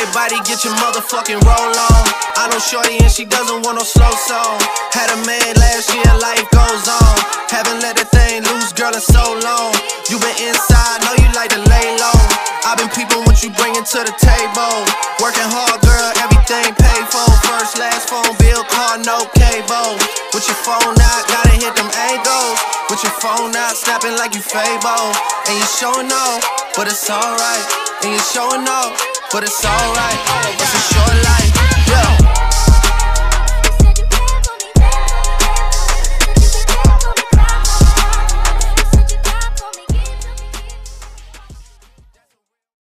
Everybody get your motherfucking roll on. I know shorty and she doesn't want no slow song. Had a man last year, life goes on. Haven't let that thing loose, girl, in so long. You been inside, know you like to lay low. I've been peeping what you bringing to the table. Working hard, girl, everything paid for. First, last phone bill, car, no cable. With your phone out, gotta hit them angles. With your phone out, snapping like you Fable. And you showing off, but it's alright. And you showing off, but it's alright. It's a short life.